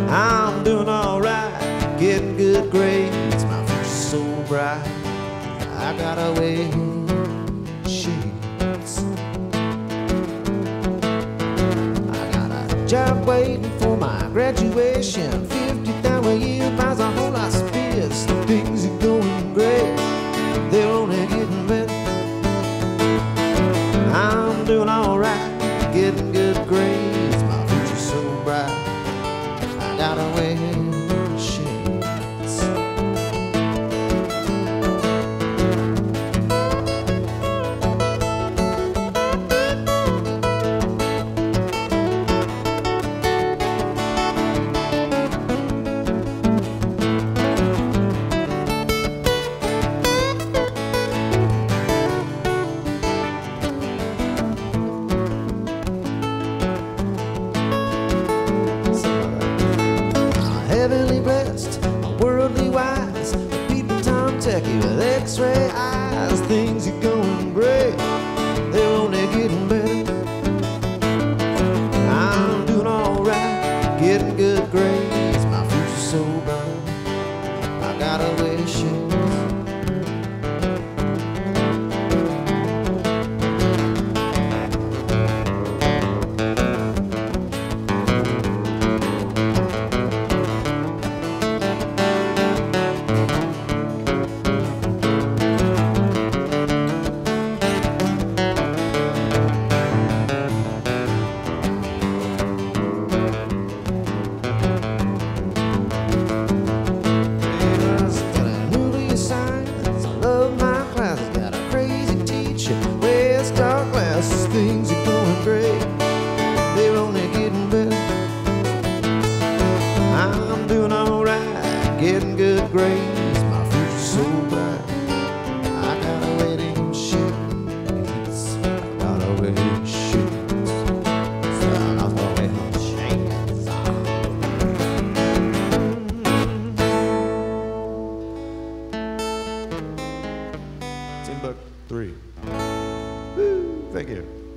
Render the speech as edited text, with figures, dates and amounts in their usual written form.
I'm doing alright, getting good grades, my future's so bright. I gotta wear shades. I got a job waiting for my graduation. 50,000 a year buys a whole lot of space. Things are going great, they're only getting better. I'm doing alright, getting good grades, my future's so bright. I gotta wear shades. Heavenly blessed, worldly wise, beating Tom Techie with X-ray eyes. Things are going great, they're only getting better. I'm doing alright, getting good grades, my future's so bright. I gotta wear shades. Things are going great, they're only getting better. I'm doing alright, getting good grades, my future's so bright. I gotta wear them shades, I gotta wear them shades, so I gotta wear them shades. Timbuk 3. Woo, thank you.